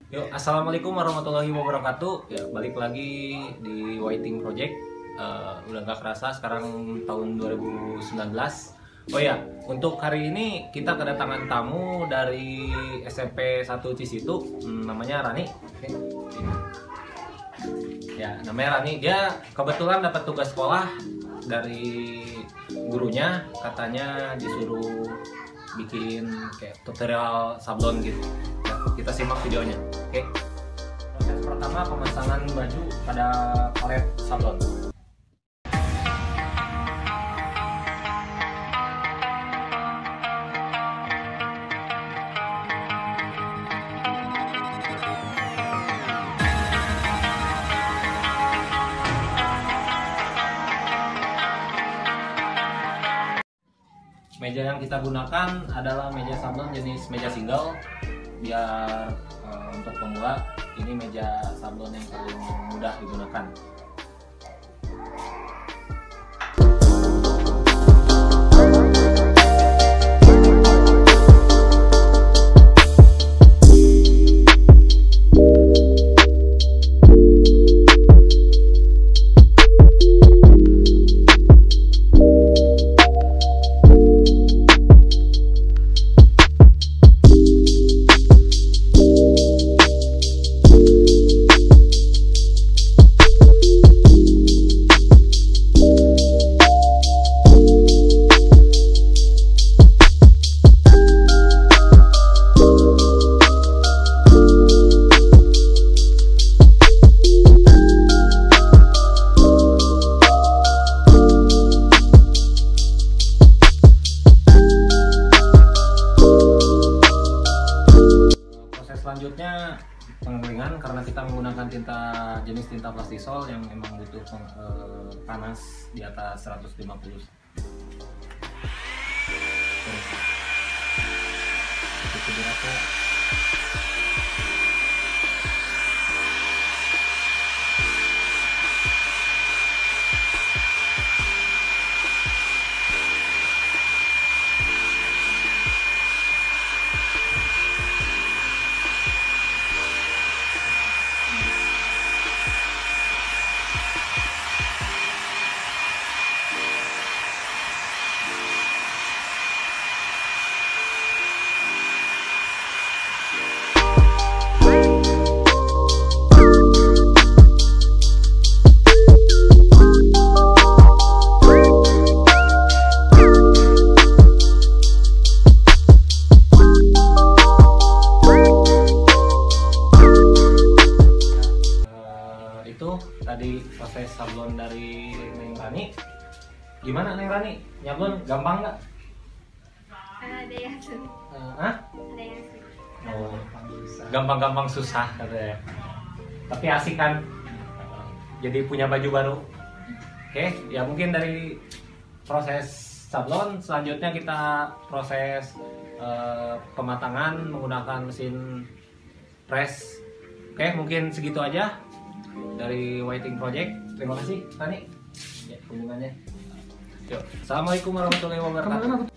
Yuk, assalamualaikum warahmatullahi wabarakatuh. Ya, balik lagi di Whiting Project. Udah gak kerasa sekarang tahun 2019. Oh ya, untuk hari ini kita kedatangan tamu dari SMP 1 Cisitu, namanya Rani. Oke. Ya, namanya Rani. Dia kebetulan dapat tugas sekolah dari gurunya, katanya disuruh bikin kayak tutorial sablon gitu. Ya, kita simak videonya. Oke. Proses pertama, pemasangan baju pada palet sablon. Meja yang kita gunakan adalah meja sablon jenis meja single. Biar untuk pemula, ini meja sablon yang paling mudah digunakan. Selanjutnya pengeringan, karena kita menggunakan jenis tinta plastisol yang memang butuh panas di atas 150. Itu berapa? Itu tadi proses sablon dari Neng Rani. Gimana Neng Rani? Nyablon gampang nggak? Ada yang sulit. Ada yang sulit. Oh, gampang-gampang susah katanya. Tapi asik kan? Jadi punya baju baru. Oke, ya mungkin dari proses sablon, selanjutnya kita proses pematangan menggunakan mesin press. Oke, mungkin segitu aja dari Whiting Project. Terima kasih Rani ya kunjungannya. Yuk, assalamualaikum warahmatullahi wabarakatuh.